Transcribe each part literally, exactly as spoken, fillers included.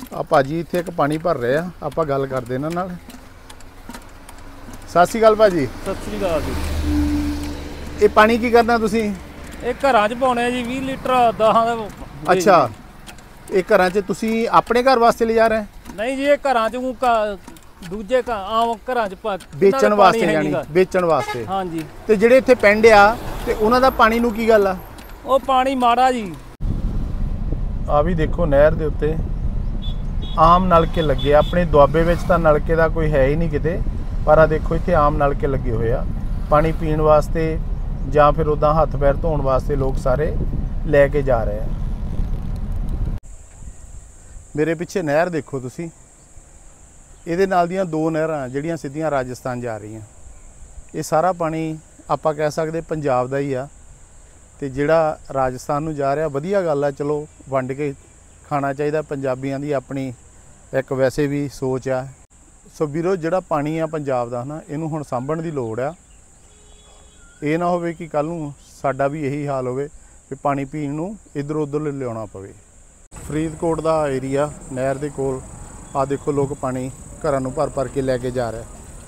ਆ ਭਾਜੀ ਇੱਥੇ ਇੱਕ ਪਾਣੀ ਭਰ ਰਹੇ ਆ, ਆਪਾਂ ਗੱਲ ਕਰਦੇ ਇਹਨਾਂ ਨਾਲ। ਸਤਿ ਸ਼੍ਰੀ ਅਕਾਲ ਭਾਜੀ। ਸਤਿ ਸ਼੍ਰੀ ਅਕਾਲ ਜੀ। ਇਹ ਪਾਣੀ ਕੀ ਕਰਨਾ ਤੁਸੀਂ? ਇਹ ਘਰਾਂ 'ਚ ਪਾਉਣੇ ਜੀ ਵੀਹ ਲੀਟਰ ਦਹਾਂ ਦਾ। ਅੱਛਾ, ਇਹ ਘਰਾਂ 'ਚ ਤੁਸੀਂ ਆਪਣੇ ਘਰ ਵਾਸਤੇ ਲਿਜਾ ਰਹੇ? ਨਹੀਂ ਜੀ, ਇਹ ਘਰਾਂ 'ਚ ਦੂਜੇ ਆਮ ਘਰਾਂ 'ਚ ਵੇਚਣ ਵਾਸਤੇ, ਜਾਨੀ ਵੇਚਣ ਵਾਸਤੇ। ਹਾਂਜੀ। ਤੇ ਜਿਹੜੇ ਇੱਥੇ ਪਿੰਡ ਆ ਤੇ ਉਹਨਾਂ ਦਾ ਪਾਣੀ ਨੂੰ ਕੀ ਗੱਲ ਆ? ਉਹ ਪਾਣੀ ਮਾੜਾ ਜੀ। ਆ ਵੀ ਦੇਖੋ ਨਹਿਰ ਦੇ ਉੱਤੇ ਆਮ ਨਲਕੇ ਲੱਗੇ, ਆਪਣੇ ਦੁਆਬੇ ਵਿੱਚ ਤਾਂ ਨਲਕੇ ਦਾ ਕੋਈ ਹੈ ਹੀ ਨਹੀਂ ਕਿਤੇ, ਪਰ ਆ ਦੇਖੋ ਇੱਥੇ ਆਮ ਨਲਕੇ ਲੱਗੇ ਹੋਏ ਆ ਪਾਣੀ ਪੀਣ ਵਾਸਤੇ ਜਾਂ ਫਿਰ ਉੱਦਾਂ ਹੱਥ ਪੈਰ ਧੋਣ ਵਾਸਤੇ ਲੋਕ ਸਾਰੇ ਲੈ ਕੇ ਜਾ ਰਹੇ ਆ। ਮੇਰੇ ਪਿੱਛੇ ਨਹਿਰ ਦੇਖੋ ਤੁਸੀਂ, ਇਹਦੇ ਨਾਲ ਦੀਆਂ ਦੋ ਨਹਿਰਾਂ ਜਿਹੜੀਆਂ ਸਿੱਧੀਆਂ ਰਾਜਸਥਾਨ ਜਾ ਰਹੀਆਂ। ਇਹ ਸਾਰਾ ਪਾਣੀ ਆਪਾਂ ਕਹਿ ਸਕਦੇ ਪੰਜਾਬ ਦਾ ਹੀ ਆ, ਤੇ ਜਿਹੜਾ ਰਾਜਸਥਾਨ ਨੂੰ ਜਾ ਰਿਹਾ ਵਧੀਆ ਗੱਲ ਆ, ਚਲੋ ਵੰਡ ਕੇ ਖਾਣਾ ਚਾਹੀਦਾ, ਪੰਜਾਬੀਆਂ ਦੀ ਆਪਣੀ ਇੱਕ ਵੈਸੇ ਵੀ ਸੋਚ ਆ। ਸੋ ਵੀਰੋ, ਜਿਹੜਾ ਪਾਣੀ ਆ ਪੰਜਾਬ ਦਾ ਨਾ, ਇਹਨੂੰ ਹੁਣ ਸਾਂਭਣ ਦੀ ਲੋੜ ਆ। ਇਹ ਨਾ ਹੋਵੇ ਕਿ ਕੱਲ ਨੂੰ ਸਾਡਾ ਵੀ ਇਹੀ ਹਾਲ ਹੋਵੇ ਕਿ ਪਾਣੀ ਪੀਣ ਨੂੰ ਇੱਧਰ ਉੱਧਰ ਲਿਆਉਣਾ ਪਵੇ। ਫਰੀਦਕੋਟ ਦਾ ਏਰੀਆ ਨਹਿਰ ਦੇ ਕੋਲ ਆ ਦੇਖੋ, ਲੋਕ ਪਾਣੀ ਘਰਾਂ ਨੂੰ ਭਰ ਭਰ ਕੇ ਲੈ ਕੇ ਜਾ ਰਹੇ।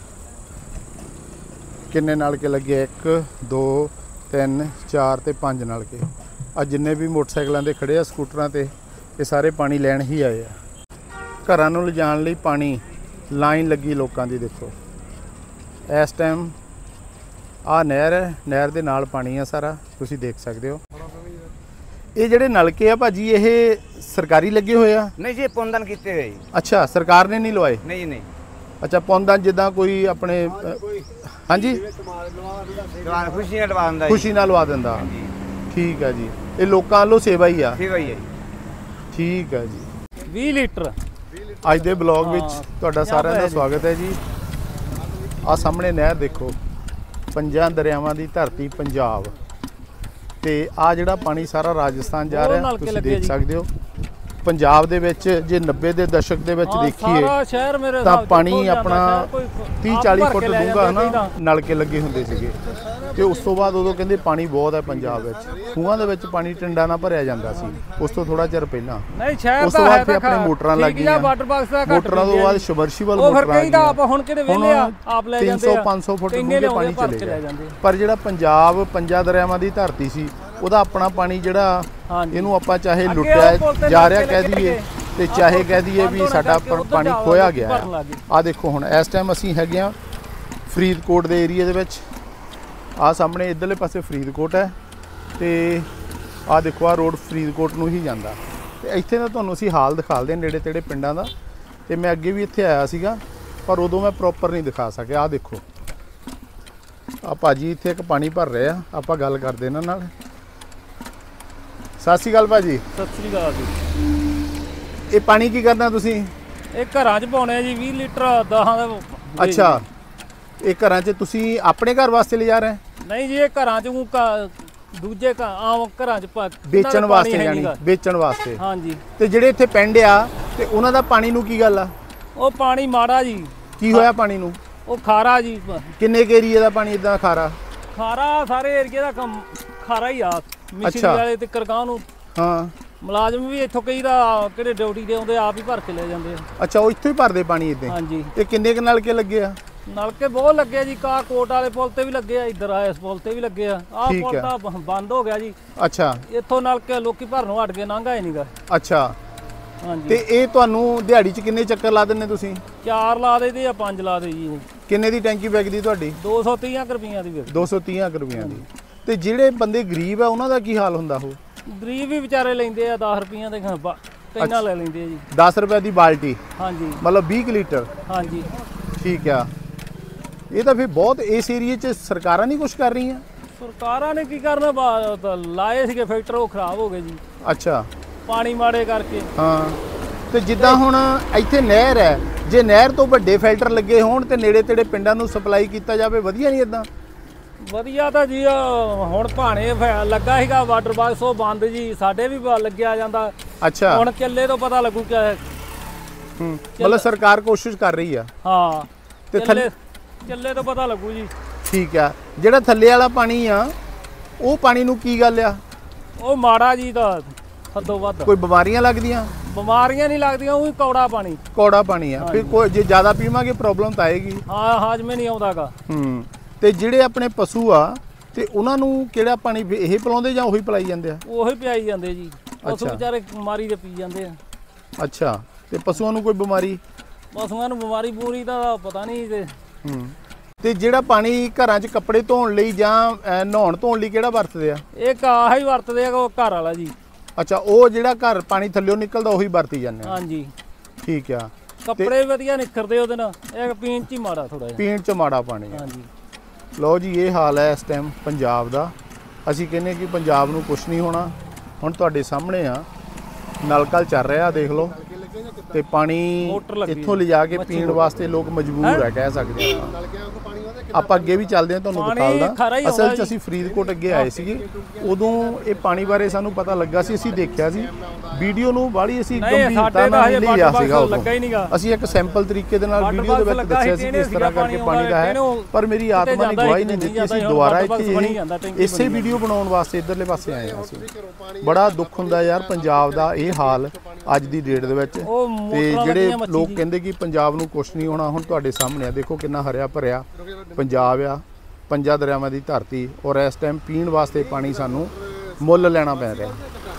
ਕਿੰਨੇ ਨਲਕੇ ਲੱਗੇ? ਇੱਕ ਦੋ ਤਿੰਨ ਚਾਰ ਤੇ ਪੰਜ ਨਲਕੇ। ਆ ਜਿੰਨੇ ਵੀ ਮੋਟਰਸਾਈਕਲਾਂ ਦੇ ਖੜੇ ਆ, ਸਕੂਟਰਾਂ ਤੇ, ਇਹ ਸਾਰੇ ਪਾਣੀ ਲੈਣ ਹੀ ਆਏ ਆ। ਘਰਾਂ ਨੂੰ ਲਿਜਾਣ ਲਈ ਪਾਣੀ ਲਾਈਨ ਲੱਗੀ ਲੋਕਾਂ ਦੀ। ਦੇਖੋ ਇਸ ਟਾਈਮ ਆ ਨਹਿਰ ਹੈ, ਨਹਿਰ ਦੇ ਨਾਲ ਪਾਣੀ ਆ ਸਾਰਾ, ਤੁਸੀਂ ਦੇਖ ਸਕਦੇ ਹੋ। ਇਹ ਜਿਹੜੇ ਨਲਕੇ ਆ ਭਾਜੀ, ਇਹ ਸਰਕਾਰੀ ਲੱਗੇ ਹੋਏ ਆ? ਨਹੀਂ ਜੀ, ਪੁੰਦਨ ਕੀਤੇ ਹੋਏ। ਅੱਛਾ, ਸਰਕਾਰ ਨੇ ਨਹੀਂ ਲਵਾਏ? ਨਹੀਂ ਨਹੀਂ। ਅੱਛਾ, ਪੁੰਦਨ ਜਿੱਦਾਂ ਕੋਈ ਆਪਣੇ ਹਾਂਜੀ ਖੁਸ਼ੀ ਨਾਲ ਲਵਾ ਦਿੰਦਾ, ਖੁਸ਼ੀ ਨਾਲ ਲਵਾ ਦਿੰਦਾ। ਠੀਕ ਹੈ ਜੀ, ਇਹ ਲੋਕਾਂ ਵੱਲੋਂ ਸੇਵਾ ਹੀ ਆ? ਸੇਵਾ ਹੀ ਹੈ। ਠੀਕ ਹੈ ਜੀ। ਵੀਹ ਲੀਟਰ ਅੱਜ ਦੇ ਬਲੌਗ ਵਿੱਚ ਤੁਹਾਡਾ ਸਾਰਿਆਂ ਦਾ ਸਵਾਗਤ ਹੈ ਜੀ। ਆ ਸਾਹਮਣੇ ਨਹਿਰ ਦੇਖੋ, ਪੰਜਾਂ ਦਰਿਆਵਾਂ ਦੀ ਧਰਤੀ ਪੰਜਾਬ, ਤੇ ਆ ਜਿਹੜਾ ਪਾਣੀ ਸਾਰਾ ਰਾਜਸਥਾਨ ਜਾ ਰਿਹਾ, ਤੁਸੀਂ ਦੇਖ ਸਕਦੇ ਹੋ। ਪੰਜਾਬ ਦੇ ਵਿੱਚ ਜੇ ਨੱਬੇ ਦੇ ਦਸ਼ਕ ਦੇ ਵਿੱਚ ਦੇਖੀਏ ਤਾਂ ਪਾਣੀ ਆਪਣਾ ਤੀਹ ਚਾਲੀ ਫੁੱਟ ਡੂੰਘਾ ਨਾ ਨਲਕੇ ਲੱਗੇ ਹੁੰਦੇ ਸੀਗੇ, ਤੇ ਉਸ ਤੋਂ ਬਾਅਦ ਉਦੋਂ ਕਹਿੰਦੇ ਪਾਣੀ ਬਹੁਤ ਹੈ ਪੰਜਾਬ ਵਿੱਚ, ਖੂਹਾਂ ਦੇ ਵਿੱਚ ਪਾਣੀ ਟਿੰਡਾ ਨਾਲ ਭਰਿਆ ਜਾਂਦਾ ਸੀ। ਉਸ ਤੋਂ ਥੋੜਾ ਚਿਰ ਪਹਿਲਾਂ ਉਸ ਤੋਂ ਬਾਅਦ ਆਪਣੇ ਮੋਟਰਾਂ ਲੱਗ ਗਈਆਂ, ਮੋਟਰਾਂ ਤੋਂ ਬਾਅਦ ਸਬਮਰਸੀਬਲ ਮੋਟਰਾਂ ਆ ਗਈਆਂ। ਤਿੰਨ ਸੌ ਪੰਜ ਸੌ ਫੁੱਟ ਡੂੰਘੇ ਪਾਣੀ ਚਲੇ ਗਏ। ਪਰ ਜਿਹੜਾ ਪੰਜਾਬ ਪੰਜਾਂ ਦਰਿਆਵਾਂ ਦੀ ਧਰਤੀ ਸੀ, ਉਹਦਾ ਆਪਣਾ ਪਾਣੀ ਜਿਹੜਾ, ਇਹਨੂੰ ਆਪਾਂ ਚਾਹੇ ਲੁੱਟਿਆ ਜਾ ਰਿਹਾ ਕਹਿ ਦਈਏ, ਤੇ ਚਾਹੇ ਕਹਿ ਦਈਏ ਵੀ ਸਾਡਾ ਪਾਣੀ ਖੋਇਆ ਗਿਆ। ਆ ਦੇਖੋ ਹੁਣ ਇਸ ਟਾਈਮ ਅਸੀਂ ਹੈਗੇ ਆ ਫਰੀਦਕੋਟ ਦੇ ਏਰੀਏ ਦੇ ਵਿੱਚ। ਆ ਸਾਹਮਣੇ ਇੱਧਰਲੇ ਪਾਸੇ ਫਰੀਦਕੋਟ ਹੈ, ਤੇ ਆ ਦੇਖੋ ਆ ਰੋਡ ਫਰੀਦਕੋਟ ਨੂੰ ਹੀ ਜਾਂਦਾ। ਤੇ ਇੱਥੇ ਦਾ ਤੁਹਾਨੂੰ ਅਸੀਂ ਹਾਲ ਦਿਖਾਲਦੇ ਨੇੜੇ ਤੇੜੇ ਪਿੰਡਾਂ ਦਾ, ਤੇ ਮੈਂ ਅੱਗੇ ਵੀ ਇੱਥੇ ਆਇਆ ਸੀਗਾ, ਪਰ ਉਦੋਂ ਮੈਂ ਪ੍ਰੋਪਰ ਨਹੀਂ ਦਿਖਾ ਸਕਿਆ। ਆ ਦੇਖੋ ਆ ਭਾਜੀ ਇੱਥੇ ਇੱਕ ਪਾਣੀ ਭਰ ਰਹੇ ਆ, ਆਪਾਂ ਗੱਲ ਕਰਦੇ ਇਹਨਾਂ ਨਾਲ। ਸਤਿ ਸ਼੍ਰੀ ਅਕਾਲ ਭਾਜੀ। ਸਤਿ ਸ਼੍ਰੀ ਅਕਾਲ ਜੀ। ਇਹ ਪਾਣੀ ਕੀ ਕਰਨਾ ਤੁਸੀਂ? ਇਹ ਘਰਾਂ 'ਚ ਪਾਉਣੇ ਜੀ ਵੀਹ ਲੀਟਰ ਦਹਾਂ ਦਾ। ਅੱਛਾ, ਇਹ ਘਰਾਂ 'ਚ ਤੁਸੀਂ ਆਪਣੇ ਘਰ ਵਾਸਤੇ ਲਿਜਾ ਰਹੇ? ਨਹੀਂ ਜੀ, ਇਹ ਘਰਾਂ 'ਚ ਦੂਜੇ ਆਮ ਘਰਾਂ 'ਚ ਵੇਚਣ ਵਾਸਤੇ, ਜਾਨੀ ਵੇਚਣ ਵਾਸਤੇ। ਹਾਂਜੀ। ਤੇ ਜਿਹੜੇ ਇੱਥੇ ਪਿੰਡ ਆ ਤੇ ਉਹਨਾਂ ਦਾ ਪਾਣੀ ਨੂੰ ਕੀ ਗੱਲ ਆ? ਉਹ ਪਾਣੀ ਮਾੜਾ ਜੀ। ਕੀ ਹੋਇਆ ਪਾਣੀ ਨੂੰ? ਉਹ ਖਾਰਾ ਜੀ। ਕਿੰਨੇ ਕੁ ਏਰੀਏ ਦਾ ਪਾਣੀ ਇਦਾਂ ਖਾਰਾ? ਖਾਰਾ ਸਾਰੇ ਏਰੀਏ ਦਾ ਕੰਮ ਖਾਰਾ ਹੀ ਆ। ਮਿਸ਼ਰੀ ਵਾਲੇ ਤੇ ਕਰਗਾਂ ਨੂੰ ਹਾਂ, ਮੁਲਾਜ਼ਮ ਵੀ ਇੱਥੋਂ ਕਈ ਦਾ ਕਿਹੜੇ ਡਿਊਟੀ ਦੇ ਆਉਂਦੇ ਆਪ ਹੀ ਭਰ ਕੇ ਲੈ ਜਾਂਦੇ ਆ। ਅੱਛਾ, ਉਹ ਇੱਥੋਂ ਹੀ ਭਰਦੇ ਪਾਣੀ ਇੱਦਾਂ? ਹਾਂਜੀ। ਤੇ ਕਿੰਨੇ ਕੁ ਨਲਕੇ ਲੱਗੇ ਆ? ਨਲਕੇ ਬਹੁਤ ਲੱਗੇ ਜੀ, ਕਾ ਕੋਟ ਵਾਲੇ ਪੁਲ ਤੇ ਵੀ ਲੱਗੇ ਆ, ਇੱਧਰ ਆ ਇਸ ਪੁਲ ਤੇ ਵੀ ਲੱਗੇ ਆ। ਆਹ ਪੁਲ ਤਾਂ ਬੰਦ ਹੋ ਗਿਆ ਜੀ। ਅੱਛਾ, ਇੱਥੋਂ ਨਲਕੇ ਲੋਕੀ ਭਰਨੋਂ ਹਟ ਗਏ, ਲੰਘਾ ਹੀ ਨਹੀਂਗਾ। ਅੱਛਾ। ਹਾਂਜੀ। ਤੇ ਇਹ ਤੁਹਾਨੂੰ ਦਿਹਾੜੀ 'ਚ ਕਿੰਨੇ ਚੱਕਰ ਲਾ ਦਿੰਦੇ ਤੁਸੀਂ? ਚਾਰ ਲਾ ਦੇ ਜਾਂ ਪੰਜ ਲਾ ਦੇ ਜੀ। ਕਿੰਨੇ ਦੀ ਟੈਂਕੀ ਵਿਕਦੀ ਤੁਹਾਡੀ? ਦੋ ਸੌ ਤੀਹ ਰੁਪਈਆਂ ਦੀ। ਦੋ ਸੌ ਤੀਹ ਰੁਪਈਆਂ ਦੀ। ਤੇ ਜਿਹੜੇ ਬੰਦੇ ਗਰੀਬ ਆ ਉਹਨਾਂ ਦਾ ਕੀ ਹਾਲ ਹੁੰਦਾ? ਉਹ ਗਰੀਬ ਵੀ ਵਿਚਾਰੇ ਲੈਂਦੇ ਆ ਦਸ ਰੁਪਈਆਂ ਦੇ, ਕਿੰਨਾ ਲੈ ਲੈਂਦੇ ਆ ਜੀ। ਦਸ ਰੁਪਏ ਦੀ ਬਾਲਟੀ? ਹਾਂਜੀ। ਮਤਲਬ ਵੀਹ ਲੀਟਰ? ਹਾਂਜੀ। ਠੀਕ ਆ। ਇਹ ਤਾਂ ਫਿਰ ਬਹੁਤ, ਇਸ ਏਰੀਏ 'ਚ ਸਰਕਾਰਾਂ ਨਹੀਂ ਕੁਛ ਕਰ ਰਹੀਆਂ? ਸਰਕਾਰਾਂ ਨੇ ਕੀ ਕਰਨਾ, ਲਾਏ ਸੀਗੇ ਫਿਲਟਰ, ਉਹ ਖਰਾਬ ਹੋ ਗਏ ਜੀ। ਅੱਛਾ, ਪਾਣੀ ਮਾੜੇ ਕਰਕੇ। ਹਾਂ। ਤੇ ਜਿੱਦਾਂ ਹੁਣ ਇੱਥੇ ਨਹਿਰ ਹੈ, ਜੇ ਨਹਿਰ ਤੋਂ ਵੱਡੇ ਫਿਲਟਰ ਲੱਗੇ ਹੋਣ ਤੇ ਨੇੜੇ ਤੇੜੇ ਪਿੰਡਾਂ ਨੂੰ ਸਪਲਾਈ ਕੀਤਾ ਜਾਵੇ, ਵਧੀਆ ਨਹੀਂ ਇਦਾਂ? ਵਧੀਆ ਤਾਂ ਜੀ, ਹੁਣ ਭਾਣੇ ਲੱਗਾ ਸੀਗਾ ਵਾਟਰ ਬਾਕਸ, ਉਹ ਬੰਦ ਜੀ। ਸਾਡੇ ਵੀ ਲੱਗਿਆ ਜਾਂਦਾ। ਅੱਛਾ। ਹੁਣ ਚੱਲੇ ਤੋਂ ਪਤਾ ਲੱਗੂ ਕਿ ਹੂੰ, ਮਤਲਬ ਸਰਕਾਰ ਕੋਸ਼ਿਸ਼ ਕਰ ਰਹੀ ਆ। ਹਾਂ, ਤੇ ਥੱਲੇ ਚੱਲੇ ਤੋਂ ਪਤਾ ਲੱਗੂ ਜੀ। ਠੀਕ ਆ। ਜਿਹੜਾ ਥੱਲੇ ਵਾਲਾ ਪਾਣੀ ਆ, ਉਹ ਪਾਣੀ ਨੂੰ ਕੀ ਗੱਲ ਆ? ਉਹ ਮਾੜਾ ਜੀ ਦਾ ਹੱਦੋਂ ਵੱਧ। ਕੋਈ ਬਿਮਾਰੀਆਂ ਲੱਗਦੀਆਂ? ਬਿਮਾਰੀਆਂ ਨਹੀਂ ਲੱਗਦੀਆਂ, ਉਹੀ ਕੌੜਾ ਪਾਣੀ। ਕੌੜਾ ਪਾਣੀ ਆ, ਫਿਰ ਕੋਈ ਜੇ ਜ਼ਿਆਦਾ ਪੀਵਾਂਗੇ ਪ੍ਰੋਬਲਮ ਤਾਂ ਆਏਗੀ। ਹਾਂ, ਹਾਜ਼ਮੇ ਨਹੀਂ ਆਉਂਦਾਗਾ। ਹੂੰ, ਤੇ ਜਿਹੜੇ ਆਪਣੇ ਪਸ਼ੂ ਆ ਤੇ ਉਹਨਾਂ ਨੂੰ ਕਿਹੜਾ ਪਾਣੀ ਇਹ ਪਿਲਾਉਂਦੇ ਜਾਂ ਉਹੀ ਪਿਲਾਈ ਜਾਂਦੇ ਆ? ਉਹੀ ਪਿਆਈ ਜਾਂਦੇ ਜੀ, ਪਸ਼ੂ ਵਿਚਾਰੇ ਬਿਮਾਰੀ ਦੇ ਪੀ ਜਾਂਦੇ ਆ। ਅੱਛਾ, ਤੇ ਪਸ਼ੂਆਂ ਨੂੰ ਕੋਈ ਬਿਮਾਰੀ? ਪਸ਼ੂਆਂ ਨੂੰ ਬਿਮਾਰੀ ਪੂਰੀ ਦਾ ਪਤਾ ਨਹੀਂ ਤੇ। ਹੂੰ, ਤੇ ਜਿਹੜਾ ਪਾਣੀ ਘਰਾਂ 'ਚ ਕੱਪੜੇ ਧੋਣ ਲਈ ਜਾਂ ਨਹਾਉਣ ਧੋਣ ਲਈ ਕਿਹੜਾ ਵਰਤਦੇ ਆ? ਇਹ ਆਹ ਹੀ ਵਰਤਦੇ ਆ, ਉਹ ਘਰ ਵਾਲਾ ਜੀ। ਅੱਛਾ, ਉਹ ਜਿਹੜਾ ਘਰ ਪਾਣੀ ਥੱਲਿਓਂ ਨਿਕਲਦਾ ਉਹੀ ਵਰਤੀ ਜਾਂਦੇ ਆ? ਹਾਂਜੀ, ਠੀਕ ਆ। ਕੱਪੜੇ ਵੀ ਵਧੀਆ ਨਿਖਰਦੇ ਉਹਦੇ ਨਾਲ, ਇਹ ਪੀਣ 'ਚ ਹੀ ਮਾੜਾ ਥੋੜਾ ਜਿਹਾ। ਪੀਣ 'ਚ ਮਾੜਾ ਪਾਣੀ ਆ। ਹਾਂਜੀ। ਲਓ ਜੀ, ਇਹ ਹਾਲ ਹੈ ਇਸ ਟਾਈਮ ਪੰਜਾਬ ਦਾ। ਅਸੀਂ ਕਹਿੰਦੇ ਕਿ ਪੰਜਾਬ ਨੂੰ ਕੁਛ ਨਹੀਂ ਹੋਣਾ। ਹੁਣ ਤੁਹਾਡੇ ਸਾਹਮਣੇ ਆ ਨਲਕਾ ਚੱਲ ਰਿਹਾ, ਦੇਖ ਲਓ, ਤੇ ਪਾਣੀ ਇੱਥੋਂ ਲਿਜਾ ਕੇ ਪੀਣ ਵਾਸਤੇ ਲੋਕ ਮਜਬੂਰ ਹੈ, ਕਹਿ ਸਕਦੇ ਆਪਾਂ। ਆਪਾਂ ਅੱਗੇ ਵੀ ਚੱਲਦੇ ਹਾਂ, ਤੁਹਾਨੂੰ ਦਿਖਾਉਂਦਾ। ਅਸਲ 'ਚ ਅਸੀਂ ਫਰੀਦਕੋਟ ਅੱਗੇ ਆਏ ਸੀਗੇ, ਉਦੋਂ ਇਹ ਪਾਣੀ ਬਾਰੇ ਸਾਨੂੰ ਪਤਾ ਲੱਗਾ ਸੀ, ਅਸੀਂ ਦੇਖਿਆ ਸੀ ਵੀਡੀਓ ਨੂੰ, ਬਾਹਲੀ ਅਸੀਂ ਗੰਭੀਰਤਾ ਨਾਲ ਨਹੀਂ ਲਿਆ ਸੀਗਾ ਉਦੋਂ। ਅਸੀਂ ਇੱਕ ਸੈਂਪਲ ਤਰੀਕੇ ਦੇ ਨਾਲ ਵੀਡੀਓ ਦੇ ਵਿੱਚ ਦੱਸਿਆ ਸੀ ਕਿ ਇਸ ਤਰ੍ਹਾਂ ਕਰਕੇ ਪਾਣੀ ਦਾ ਹੈ, ਪਰ ਮੇਰੀ ਆਤਮਾ ਨੇ ਗਵਾਹੀ ਨਹੀਂ ਦਿੱਤੀ। ਅਸੀਂ ਦੁਬਾਰਾ ਇੱਥੇ ਇਸੇ ਵੀਡੀਓ ਬਣਾਉਣ ਵਾਸਤੇ ਇਧਰਲੇ ਪਾਸੇ ਆਏ ਹਾਂ। ਅਸੀਂ ਬੜਾ ਦੁੱਖ ਹੁੰਦਾ ਯਾਰ, ਪੰਜਾਬ ਦਾ ਇਹ ਹਾਲ ਅੱਜ ਦੀ ਡੇਟ ਦੇ ਵਿੱਚ। ਤੇ ਜਿਹੜੇ ਲੋਕ ਕਹਿੰਦੇ ਕਿ ਪੰਜਾਬ ਨੂੰ ਕੁਛ ਨਹੀਂ ਹੋਣਾ, ਹੁਣ ਤੁਹਾਡੇ ਸਾਹਮਣੇ ਆ, ਦੇਖੋ ਕਿੰਨਾ ਹਰਿਆ ਭਰਿਆ ਪੰਜਾਬ ਆ, ਪੰਜਾਂ ਦਰਿਆਵਾਂ ਦੀ ਧਰਤੀ, ਔਰ ਇਸ ਟਾਈਮ ਪੀਣ ਵਾਸਤੇ ਪਾਣੀ ਸਾਨੂੰ ਮੁੱਲ ਲੈਣਾ ਪੈ ਰਿਹਾ।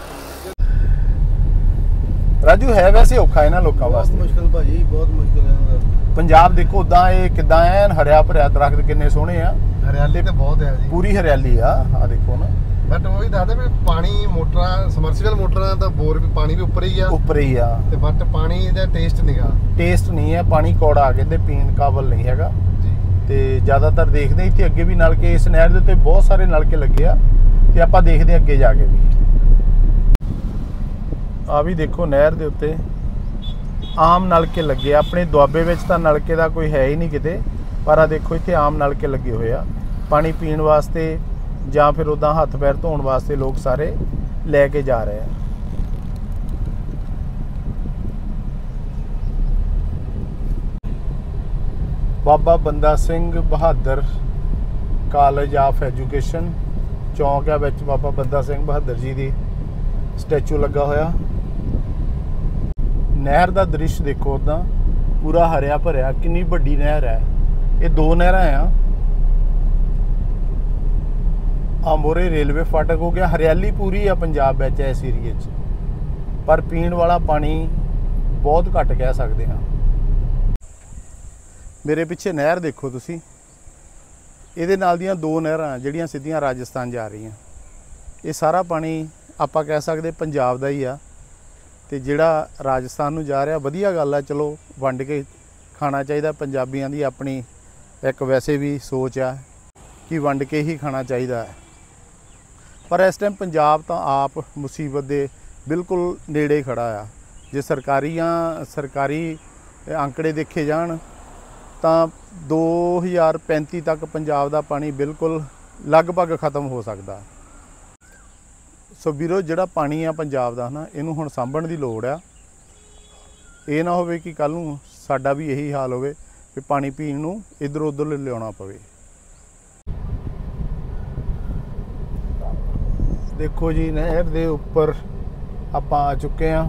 ਰਾਜੂ, ਹੈ ਵੈਸੇ ਔਖਾ ਇਹਨਾਂ ਲੋਕਾਂ ਵਾਸਤੇ? ਮੁਸ਼ਕਲ ਭਾਜੀ, ਬਹੁਤ ਮੁਸ਼ਕਲ ਹੈ। ਪੰਜਾਬ ਦੇਖੋ ਉਦਾਂ ਇਹ ਕਿੱਦਾਂ ਐਨ ਹਰਿਆ ਭਰਿਆ, ਦਰਖਤ ਕਿੰਨੇ ਸੋਹਣੇ ਆ, ਹਰਿਆਲੀ ਤੇ ਬਹੁਤ ਹੈ ਜੀ, ਪੂਰੀ ਹਰਿਆਲੀ ਆ। ਆ ਦੇਖੋ ਨਾ, ਬਟ ਉਹ ਵੀ ਦੱਸਦੇ ਵੀ ਪਾਣੀ ਮੋਟਰਾਂ, ਸਮਰਸੀਬਲ ਮੋਟਰਾਂ ਦਾ ਬੋਰ ਵੀ ਪਾਣੀ ਵੀ ਉੱਪਰ ਹੀ ਆ, ਉੱਪਰ ਹੀ ਆ, ਤੇ ਬਟ ਪਾਣੀ ਦਾ ਟੇਸਟ ਨਹੀਂਗਾ। ਟੇਸਟ ਨਹੀਂ ਹੈ, ਪਾਣੀ ਕੌੜਾ, ਕਹਿੰਦੇ ਪੀਣ ਕਾਬਲ ਨਹੀਂ ਹੈਗਾ। ਤੇ ਜ਼ਿਆਦਾਤਰ ਦੇਖਦੇ ਇੱਥੇ ਅੱਗੇ ਵੀ ਨਲਕੇ, ਇਸ ਨਹਿਰ ਦੇ ਉੱਤੇ ਬਹੁਤ ਸਾਰੇ ਨਲਕੇ ਲੱਗੇ ਆ, ਤੇ ਆਪਾਂ ਦੇਖਦੇ ਅੱਗੇ ਜਾ ਕੇ ਵੀ। ਆ ਵੀ ਦੇਖੋ ਨਹਿਰ ਦੇ ਉੱਤੇ ਆਮ ਨਲਕੇ ਲੱਗੇ ਆ। ਆਪਣੇ ਦੁਆਬੇ ਵਿੱਚ ਤਾਂ ਨਲਕੇ ਦਾ ਕੋਈ ਹੈ ਹੀ ਨਹੀਂ ਕਿਤੇ, ਪਰ ਆ ਦੇਖੋ ਇੱਥੇ ਆਮ ਨਲਕੇ ਲੱਗੇ ਹੋਏ ਆ, ਪਾਣੀ ਪੀਣ ਵਾਸਤੇ ਜਾਂ ਫਿਰ ਉੱਦਾਂ ਹੱਥ ਪੈਰ ਧੋਣ ਵਾਸਤੇ ਲੋਕ ਸਾਰੇ ਲੈ ਕੇ ਜਾ ਰਹੇ ਆ। Baba Banda Singh Bahadur college of education ਚੌਂਕ ਆ ਵਿੱਚ, ਬਾਬਾ ਬੰਦਾ ਸਿੰਘ ਬਹਾਦਰ ਜੀ ਦੀ ਸਟੈਚੂ ਲੱਗਾ ਹੋਇਆ। ਨਹਿਰ ਦਾ ਦ੍ਰਿਸ਼ ਦੇਖੋ, ਉਦਾਂ ਪੂਰਾ ਹਰਿਆ ਭਰਿਆ, ਕਿੰਨੀ ਵੱਡੀ ਨਹਿਰ ਹੈ। ਇਹ ਦੋ ਨਹਿਰਾਂ ਆ, ਆ ਮੋਰੇ ਰੇਲਵੇ ਫਾਟਕ ਹੋ ਗਿਆ। ਹਰਿਆਲੀ ਪੂਰੀ ਆ ਪੰਜਾਬ ਵਿੱਚ ਇਸ ਏਰੀਏ 'ਚ, ਪਰ ਪੀਣ ਵਾਲਾ ਪਾਣੀ ਬਹੁਤ ਘੱਟ ਕਹਿ ਸਕਦੇ ਹਾਂ। ਮੇਰੇ ਪਿੱਛੇ ਨਹਿਰ ਦੇਖੋ ਤੁਸੀਂ, ਇਹਦੇ ਨਾਲ ਦੀਆਂ ਦੋ ਨਹਿਰਾਂ ਜਿਹੜੀਆਂ ਸਿੱਧੀਆਂ ਰਾਜਸਥਾਨ ਜਾ ਰਹੀਆਂ। ਇਹ ਸਾਰਾ ਪਾਣੀ ਆਪਾਂ ਕਹਿ ਸਕਦੇ ਪੰਜਾਬ ਦਾ ਹੀ ਆ, ਤੇ ਜਿਹੜਾ ਰਾਜਸਥਾਨ ਨੂੰ ਜਾ ਰਿਹਾ, ਵਧੀਆ ਗੱਲ ਆ। ਚਲੋ ਵੰਡ ਕੇ ਖਾਣਾ ਚਾਹੀਦਾ, ਪੰਜਾਬੀਆਂ ਦੀ ਆਪਣੀ ਇੱਕ ਵੈਸੇ ਵੀ ਸੋਚ ਆ ਕਿ ਵੰਡ ਕੇ ਹੀ ਖਾਣਾ ਚਾਹੀਦਾ ਹੈ। ਪਰ ਇਸ ਟਾਈਮ ਪੰਜਾਬ ਤਾਂ ਆਪ ਮੁਸੀਬਤ ਦੇ ਬਿਲਕੁਲ ਨੇੜੇ ਖੜਾ ਆ। ਜੇ ਸਰਕਾਰੀਆਂ ਸਰਕਾਰੀ ਅੰਕੜੇ ਦੇਖੇ ਜਾਣ ਤਾਂ ਦੋ ਹਜ਼ਾਰ ਪੈਂਤੀ ਤੱਕ ਪੰਜਾਬ ਦਾ ਪਾਣੀ ਬਿਲਕੁਲ ਲਗਭਗ ਖਤਮ ਹੋ ਸਕਦਾ। ਸੋ ਵੀਰੋ, ਜਿਹੜਾ ਪਾਣੀ ਆ ਪੰਜਾਬ ਦਾ ਨਾ, ਇਹਨੂੰ ਹੁਣ ਸਾਂਭਣ ਦੀ ਲੋੜ ਆ। ਇਹ ਨਾ ਹੋਵੇ ਕਿ ਕੱਲ ਨੂੰ ਸਾਡਾ ਵੀ ਇਹੀ ਹਾਲ ਹੋਵੇ ਕਿ ਪਾਣੀ ਪੀਣ ਨੂੰ ਇੱਧਰ ਉੱਧਰ ਲਿਆਉਣਾ ਪਵੇ। ਦੇਖੋ ਜੀ, ਨਹਿਰ ਦੇ ਉੱਪਰ ਆਪਾਂ ਆ ਚੁੱਕੇ ਹਾਂ।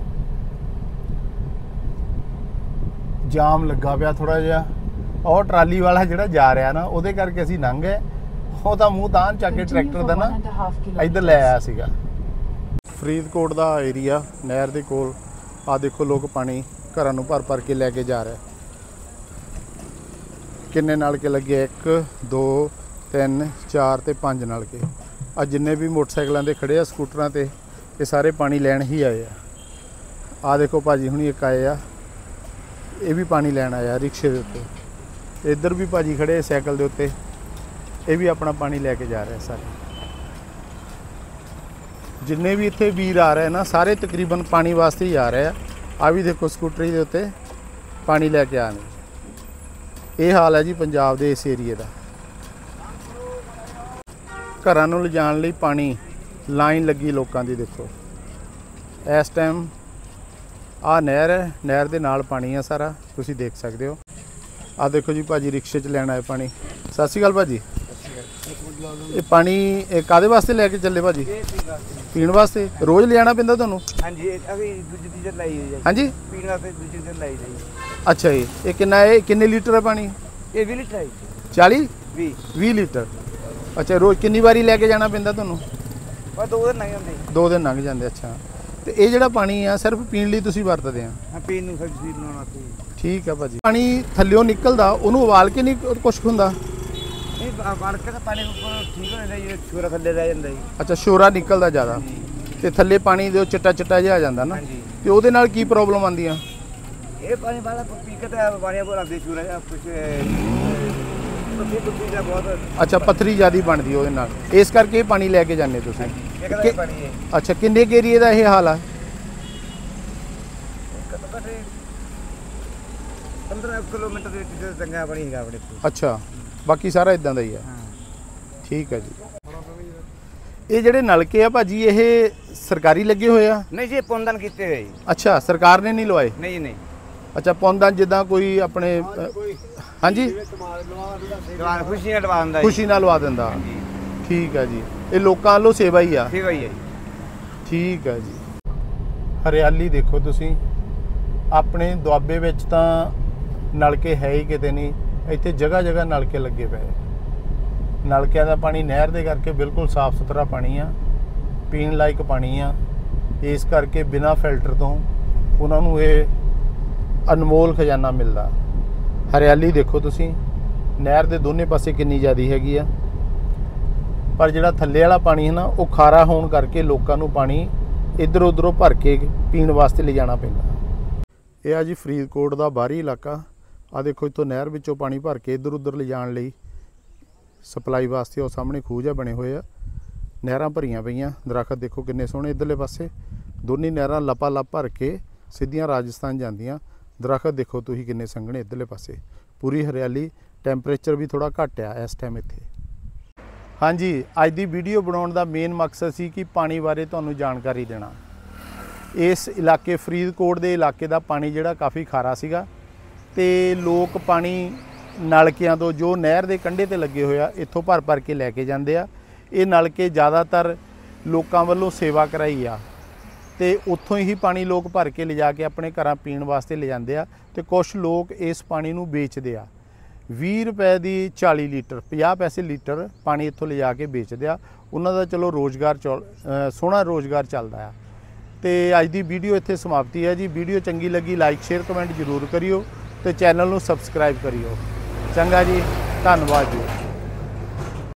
ਜਾਮ ਲੱਗਾ ਪਿਆ ਥੋੜਾ ਜਿਹਾ, ਉਹ ਟਰਾਲੀ ਵਾਲਾ ਜਿਹੜਾ ਜਾ ਰਿਹਾ ਨਾ, ਉਹਦੇ ਕਰਕੇ ਅਸੀਂ ਲੰਘ ਗਏ। ਉਹ ਤਾਂ ਮੂੰਹ ਤਾਂ ਚੱਕ ਕੇ ਟਰੈਕਟਰ ਦਾ ਨਾ ਇੱਧਰ ਲੈ ਆਇਆ ਸੀਗਾ। ਫਰੀਦਕੋਟ ਦਾ ਏਰੀਆ ਨਹਿਰ ਦੇ ਕੋਲ, ਆ ਦੇਖੋ ਲੋਕ ਪਾਣੀ ਘਰਾਂ ਨੂੰ ਭਰ ਭਰ ਕੇ ਲੈ ਕੇ ਜਾ ਰਿਹਾ। ਕਿੰਨੇ ਨਲਕੇ ਲੱਗੇ? ਇੱਕ ਦੋ ਤਿੰਨ ਚਾਰ ਤੇ ਪੰਜ ਨਲਕੇ। ਆ ਜਿੰਨੇ ਵੀ ਮੋਟਰਸਾਈਕਲਾਂ ਦੇ ਖੜੇ ਆ, ਸਕੂਟਰਾਂ ਤੇ, ਇਹ ਸਾਰੇ ਪਾਣੀ ਲੈਣ ਹੀ ਆਏ ਆ। ਆ ਦੇਖੋ ਭਾਜੀ ਹੁਣੀ ਇੱਕ ਆਏ ਆ, ਇਹ ਵੀ ਪਾਣੀ ਲੈਣ ਆਇਆ ਰਿਕਸ਼ੇ ਦੇ ਉੱਤੇ। ਇੱਧਰ ਵੀ ਭਾਜੀ ਖੜੇ ਸਾਈਕਲ ਦੇ ਉੱਤੇ, ਇਹ ਵੀ ਆਪਣਾ ਪਾਣੀ ਲੈ ਕੇ ਜਾ ਰਹੇ ਸਾਰੇ। ਜਿੰਨੇ ਵੀ ਇੱਥੇ ਵੀਰ ਆ ਰਹੇ ਨਾ, ਸਾਰੇ ਤਕਰੀਬਨ ਪਾਣੀ ਵਾਸਤੇ ਹੀ ਆ ਰਹੇ ਆ। ਆ ਵੀ ਦੇਖੋ ਸਕੂਟਰੀ ਦੇ ਉੱਤੇ ਪਾਣੀ ਲੈ ਕੇ ਆਉਣ। ਇਹ ਹਾਲ ਹੈ ਜੀ ਪੰਜਾਬ ਦੇ ਇਸ ਏਰੀਏ ਦਾ। ਘਰਾਂ ਨੂੰ ਲਿਜਾਣ ਲਈ ਪਾਣੀ ਲਾਈਨ ਲੱਗੀ ਲੋਕਾਂ ਦੀ। ਦੇਖੋ ਇਸ ਟਾਈਮ ਆ ਨਹਿਰ ਹੈ, ਨਹਿਰ ਦੇ ਨਾਲ ਪਾਣੀ ਆ ਸਾਰਾ, ਤੁਸੀਂ ਦੇਖ ਸਕਦੇ ਹੋ। ਆ ਦੇਖੋ ਜੀ ਭਾਜੀ ਰਿਕਸ਼ੇ 'ਚ ਲੈਣ ਆਏ ਪਾਣੀ। ਸਤਿ ਸ਼੍ਰੀ ਅਕਾਲ ਭਾਜੀ। ਇਹ ਪਾਣੀ ਇਹ ਕਾਦੇ ਵਾਸਤੇ ਲੈ ਕੇ ਚੱਲੇ ਭਾਜੀ? ਪੀਣ ਵਾਸਤੇ ਰੋਜ਼ ਲਿਆਣਾ ਪੈਂਦਾ ਤੁਹਾਨੂੰ? ਹਾਂਜੀ ਇਹ ਅਸੀਂ ਦੂਜੀ ਡੀਜ਼ਲ ਲਾਈ ਹੋਈ ਹੈ ਜੀ। ਹਾਂਜੀ ਪੀਣ ਵਾਸਤੇ ਦੂਜੀ ਡੀਜ਼ਲ ਲਾਈ ਹੋਈ ਹੈ। ਅੱਛਾ ਜੀ, ਇਹ ਕਿੰਨਾ ਹੈ, ਕਿੰਨੇ ਲੀਟਰ ਹੈ ਪਾਣੀ? ਇਹ ਵੀਹ ਲੀਟਰ ਹੈ ਜੀ। ਚਾਲੀ ਵੀਹ ਵੀਹ ਲੀਟਰ। ਅੱਛਾ, ਰੋਜ਼ ਕਿੰਨੀ ਵਾਰੀ ਲੈ ਕੇ ਜਾਣਾ ਪੈਂਦਾ ਤੁਹਾਨੂੰ? ਬਸ ਦੋ ਦਿਨ ਲੰਘ ਜਾਂਦੇ। ਦੋ ਦਿਨ ਲੰਘ ਜਾਂਦੇ। ਅੱਛਾ, ਤੇ ਇਹ ਜਿਹੜਾ ਪਾਣੀ ਆ ਸਿਰਫ ਪੀਣ ਲਈ ਤੁਸੀਂ ਵਰਤਦੇ ਆ? ਹਾਂ, ਪੀਣ ਨੂੰ ਸਬਜ਼ੀ ਬਣਾਉਣ ਵਾਸਤੇ। ਠੀਕ ਆ ਭਾਜੀ। ਪਾਣੀ ਥੱਲਿਓਂ ਨਿਕਲਦਾ ਉਹਨੂੰ ਉਬਾਲ ਕੇ ਨਹੀਂ ਕੁਛ ਹੁੰਦਾ? ਇਹ ਵੜ ਕੇ ਤਾਂ ਪਾਣੀ ਉੱਪਰ ਠੀਕ ਹੋ ਜਾਂਦਾ ਜੀ, ਛੋਰਾ ਥੱਲੇ ਰਹਿ ਜਾਂਦਾ ਜੀ। ਅੱਛਾ, ਸ਼ੋਰਾ ਨਿਕਲਦਾ ਜ਼ਿਆਦਾ ਤੇ ਥੱਲੇ ਪਾਣੀ ਦੇ ਚਿੱਟਾ ਚਿੱਟਾ ਜਿਹਾ ਆ ਜਾਂਦਾ ਨਾ, ਹਾਂਜੀ। ਤੇ ਉਹਦੇ ਨਾਲ ਕੀ ਪ੍ਰੋਬਲਮ ਆਉਂਦੀ ਆ? ਇਹ ਪਾਣੀ ਵਾਲਾ ਪੀ ਕੇ ਤਾਂ ਪਾਣੀ ਕੋਲ ਆਉਂਦੀ ਛੋਰਾ ਜਾਂ ਕੁਝ ਪੱਤੀ ਪੱਤੀ ਦਾ ਬਹੁਤ। ਅੱਛਾ, ਪੱਥਰੀ ਜ਼ਿਆਦੀ ਬਣਦੀ ਉਹਦੇ ਨਾਲ, ਇਸ ਕਰਕੇ ਇਹ ਪਾਣੀ ਲੈ ਕੇ ਜਾਂਦੇ ਤੁਸੀਂ? ਇੱਕ ਤਾਂ ਇਹ ਪਾਣੀ ਹੈ। ਅੱਛਾ, ਕਿੰਨੇ ਕੁ ਏਰੀਏ ਦਾ ਇਹ ਹਾਲ ਆ? ਪੰਦਰਾਂ ਕਿਲੋਮੀਟਰ ਦੇ ਵਿੱਚ ਚੰਗਾ ਪਾਣੀ ਹੈਗਾ ਆਪਣੇ ਕੋਲ। ਅੱਛਾ, ਬਾਕੀ ਸਾਰਾ ਇਦਾਂ ਦਾ ਹੀ ਆ। ਹਾਂ, ਠੀਕ ਹੈ ਜੀ। ਇਹ ਜਿਹੜੇ ਨਲਕੇ ਆ ਭਾਜੀ ਇਹ ਸਰਕਾਰੀ ਲੱਗੇ ਹੋਏ ਆ? ਨਹੀਂ ਜੀ, ਪੁੰਦਨ ਕੀਤੇ ਹੋਏ ਜੀ। ਅੱਛਾ, ਸਰਕਾਰ ਨੇ ਨਹੀਂ ਲਵਾਏ? ਨਹੀਂ ਨਹੀਂ, ਅੱਛਾ, ਪੁੰਦਨ ਜਿੱਦਾਂ ਕੋਈ ਆਪਣੇ ਅ, ਹਾਂਜੀ ਜਵਾਨ ਖੁਸ਼ੀਆਂ ਲਵਾ ਦਿੰਦਾ ਜੀ। ਖੁਸ਼ੀ ਨਾਲ ਲਵਾ ਦਿੰਦਾ। ਹਾਂਜੀ, ਠੀਕ ਹੈ ਜੀ, ਇਹ ਲੋਕਾਂ ਵੱਲੋਂ ਸੇਵਾ ਹੀ ਆ? ਸੇਵਾ ਹੀ ਹੈ ਜੀ। ਠੀਕ ਹੈ ਜੀ। ਹਰਿਆਲੀ ਦੇਖੋ ਤੁਸੀਂ, ਆਪਣੇ ਦੁਆਬੇ ਵਿੱਚ ਤਾਂ ਨਲਕੇ ਹੈ ਹੀ ਕਿਤੇ ਨਹੀਂ, ਇੱਥੇ ਜਗ੍ਹਾ ਜਗ੍ਹਾ ਨਲਕੇ ਲੱਗੇ ਪਏ। ਨਲਕਿਆਂ ਦਾ ਪਾਣੀ ਨਹਿਰ ਦੇ ਕਰਕੇ ਬਿਲਕੁਲ ਸਾਫ਼ ਸੁਥਰਾ ਪਾਣੀ ਆ, ਪੀਣ ਲਾਇਕ ਪਾਣੀ ਆ, ਇਸ ਕਰਕੇ ਬਿਨਾਂ ਫਿਲਟਰ ਤੋਂ ਉਹਨਾਂ ਨੂੰ ਇਹ ਅਨਮੋਲ ਖਜ਼ਾਨਾ ਮਿਲਦਾ। ਹਰਿਆਲੀ ਦੇਖੋ ਤੁਸੀਂ, ਨਹਿਰ ਦੇ ਦੋਨੇ ਪਾਸੇ ਕਿੰਨੀ ਜ਼ਿਆਦੀ ਹੈਗੀ ਆ, ਪਰ ਜਿਹੜਾ ਥੱਲੇ ਵਾਲਾ ਪਾਣੀ ਹੈ ਨਾ ਉਹ ਖਾਰਾ ਹੋਣ ਕਰਕੇ ਲੋਕਾਂ ਨੂੰ ਪਾਣੀ ਇੱਧਰ ਉੱਧਰੋਂ ਭਰ ਕੇ ਪੀਣ ਵਾਸਤੇ ਲਿਜਾਣਾ ਪੈਂਦਾ। ਇਹ ਆ ਜੀ ਫਰੀਦਕੋਟ ਦਾ ਬਾਹਰੀ ਇਲਾਕਾ। ਆ ਦੇਖੋ, ਇੱਥੋਂ ਨਹਿਰ ਵਿੱਚੋਂ ਪਾਣੀ ਭਰ ਕੇ ਇੱਧਰ ਉੱਧਰ ਲਿਜਾਣ ਲਈ ਸਪਲਾਈ ਵਾਸਤੇ ਉਹ ਸਾਹਮਣੇ ਖੂਹ ਜਿਹਾ ਬਣੇ ਹੋਏ ਆ, ਨਹਿਰਾਂ ਭਰੀਆਂ ਪਈਆਂ। ਦਰਖਤ ਦੇਖੋ ਕਿੰਨੇ ਸੋਹਣੇ ਇੱਧਰਲੇ ਪਾਸੇ, ਦੋਨੇ ਨਹਿਰਾਂ ਲਪਾ ਲਪ ਭਰ ਕੇ ਸਿੱਧੀਆਂ ਰਾਜਸਥਾਨ ਜਾਂਦੀਆਂ। ਦਰਖਤ ਦੇਖੋ ਤੁਸੀਂ ਕਿੰਨੇ ਸੰਘਣੇ ਇੱਧਰਲੇ ਪਾਸੇ, ਪੂਰੀ ਹਰਿਆਲੀ। ਟੈਂਪਰੇਚਰ ਵੀ ਥੋੜਾ ਘੱਟ ਆ ਇਸ ਟਾਈਮ ਇੱਥੇ। ਹਾਂਜੀ, ਅੱਜ ਦੀ ਵੀਡੀਓ ਬਣਾਉਣ ਦਾ ਮੇਨ ਮਕਸਦ ਸੀ ਕਿ ਪਾਣੀ ਬਾਰੇ ਤੁਹਾਨੂੰ ਜਾਣਕਾਰੀ ਦੇਣਾ। ਇਸ ਇਲਾਕੇ ਫਰੀਦਕੋਟ ਦੇ ਇਲਾਕੇ ਦਾ ਪਾਣੀ ਜਿਹੜਾ ਕਾਫੀ ਖਾਰਾ ਸੀਗਾ, ਤੇ ਲੋਕ ਪਾਣੀ ਨਲਕਿਆਂ ਤੋਂ ਜੋ ਨਹਿਰ ਦੇ ਕੰਢੇ ਤੇ ਲੱਗੇ ਹੋਏ ਆ ਇੱਥੋਂ ਭਰ ਭਰ ਕੇ ਲੈ ਕੇ ਜਾਂਦੇ ਆ। ਇਹ ਨਲਕੇ ਜ਼ਿਆਦਾਤਰ ਲੋਕਾਂ ਵੱਲੋਂ ਸੇਵਾ ਕਰਾਈ ਆ, ਤੇ ਉੱਥੋਂ ਹੀ ਪਾਣੀ ਲੋਕ ਭਰ ਕੇ ਲਿਜਾ ਕੇ ਆਪਣੇ ਘਰਾਂ ਪੀਣ ਵਾਸਤੇ ਲਿਜਾਂਦੇ ਆ, ਤੇ ਕੁਝ ਲੋਕ ਇਸ ਪਾਣੀ ਨੂੰ ਵੇਚਦੇ ਆ। ਵੀਹ ਰੁਪਏ ਦੀ ਚਾਲੀ ਲੀਟਰ, ਪੰਜਾਹ ਪੈਸੇ ਲੀਟਰ ਪਾਣੀ ਇੱਥੋਂ ਲਿਜਾ ਕੇ ਵੇਚਦੇ ਆ। ਉਹਨਾਂ ਦਾ ਚਲੋ ਰੋਜ਼ਗਾਰ ਚੱਲ ਸੋਹਣਾ ਰੋਜ਼ਗਾਰ ਚੱਲਦਾ ਆ। ਤੇ ਅੱਜ ਦੀ ਵੀਡੀਓ ਇੱਥੇ ਸਮਾਪਤੀ ਹੈ ਜੀ। ਵੀਡੀਓ ਚੰਗੀ ਲੱਗੀ ਲਾਈਕ ਸ਼ੇਅਰ ਕਮੈਂਟ ਜ਼ਰੂਰ ਕਰਿਓ, ਤੇ ਚੈਨਲ ਨੂੰ ਸਬਸਕ੍ਰਾਈਬ ਕਰਿਓ। ਚੰਗਾ ਜੀ, ਧੰਨਵਾਦ ਜੀ।